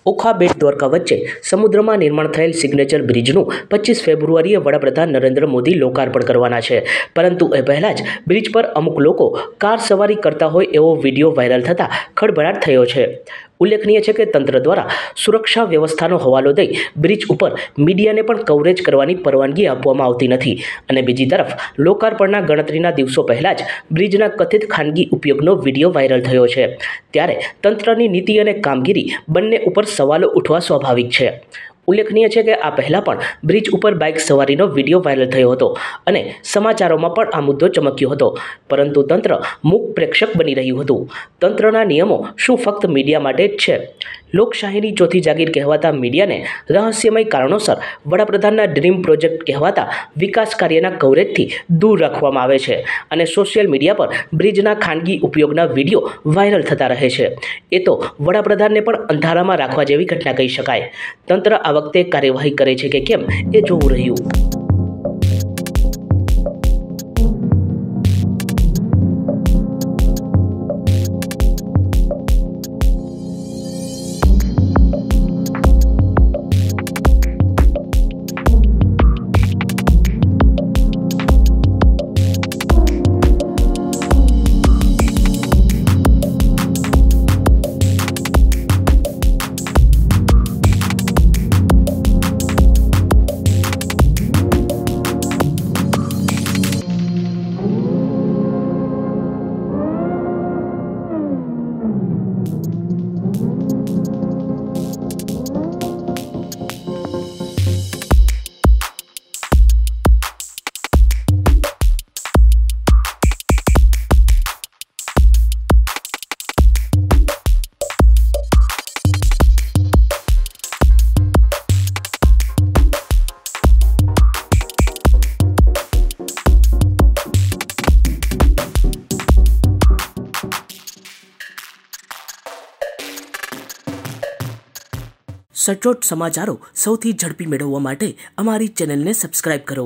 ઓખા બેટ દ્વારકા વચ્ચે સમુદ્રમાં નિર્માણ થયેલ સિગ્નેચર બ્રિજનું 25 ફેબ્રુઆરીએ વડાપ્રધાન નરેન્દ્ર મોદી લોકાર્પણ કરવાના છે, પરંતુ એ પહેલાં જ બ્રિજ પર અમુક લોકો કાર સવારી કરતા હોય એવો વિડીયો વાયરલ થતાં ખળભળાટ થયો છે. ઉલ્લેખનીય છે કે તંત્ર દ્વારા સુરક્ષા વ્યવસ્થાનો હવાલો દઈ બ્રિજ ઉપર મીડિયાને પણ કવરેજ કરવાની પરવાનગી આપવામાં આવતી નથી અને બીજી તરફ લોકાર્પણના ગણતરીના દિવસો પહેલાં જ બ્રિજના કથિત ખાનગી ઉપયોગનો વિડીયો વાયરલ થયો છે. ત્યારે તંત્રની નીતિ અને કામગીરી બંને ઉપર સવાલો ઉઠવા સ્વાભાવિક છે. ઉલ્લેખનીય છે કે આ પહેલાં પણ બ્રિજ ઉપર બાઇક સવારીનો વિડીયો વાયરલ થયો હતો અને સમાચારોમાં પણ આ મુદ્દો ચમક્યો હતો, પરંતુ તંત્ર મૂક પ્રેક્ષક બની રહ્યું હતું. તંત્રના નિયમો શું ફક્ત મીડિયા માટે જ છે? લોકશાહીની ચોથી જાગીર કહેવાતા મીડિયાને રહસ્યમય કારણોસર વડાપ્રધાનના ડ્રીમ પ્રોજેક્ટ કહેવાતા વિકાસ કાર્યના કવરેજથી દૂર રાખવામાં આવે છે અને સોશિયલ મીડિયા પર બ્રિજના ખાનગી ઉપયોગના વિડીયો વાયરલ થતા રહે છે. એ તો વડાપ્રધાનને પણ અંધારામાં રાખવા જેવી ઘટના કહી શકાય. તંત્ર આ વખતે કાર્યવાહી કરે છે કે કેમ એ જોવું રહ્યું. સચોટ સમાચારો સૌથી ઝડપી મેળવવા માટે અમારી ચેનલને સબસ્ક્રાઇબ કરો.